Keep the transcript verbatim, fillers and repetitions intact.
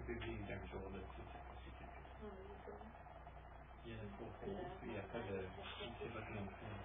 public d'un jour de toute cette possibilité. Il y a le propos, puis il n'y a pas de... C'est pas que l'on fait.